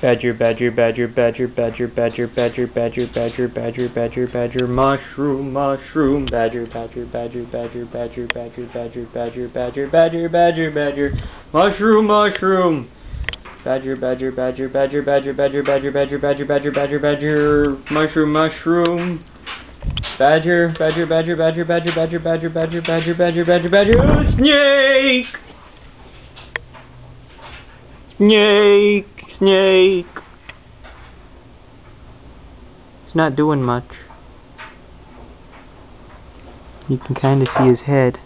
Badger, badger, badger, badger, badger, badger, badger, badger, badger, badger, badger, badger, mushroom, mushroom, badger, badger, badger, badger, badger, badger, badger, badger, badger, badger, badger, badger, mushroom, mushroom, badger, badger, badger, badger, badger, badger, badger, badger, badger, badger, badger, badger, mushroom, mushroom, badger, badger, badger, badger, badger, badger, badger, badger, badger, badger, badger, badger, snake, snake. Snake. He's not doing much. You can kind of see his head.